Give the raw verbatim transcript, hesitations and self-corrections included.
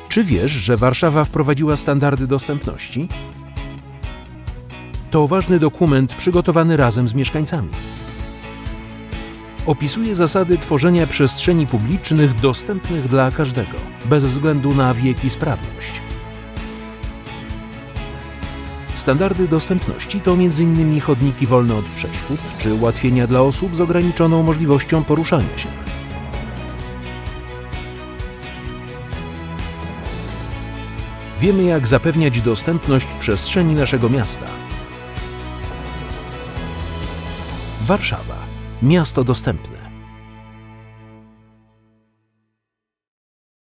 Czy wiesz, że Warszawa wprowadziła standardy dostępności? To ważny dokument przygotowany razem z mieszkańcami. Opisuje zasady tworzenia przestrzeni publicznych dostępnych dla każdego, bez względu na wiek i sprawność. Standardy dostępności to między innymi chodniki wolne od przeszkód czy ułatwienia dla osób z ograniczoną możliwością poruszania się. Wiemy, jak zapewniać dostępność przestrzeni naszego miasta. Warszawa. Miasto dostępne.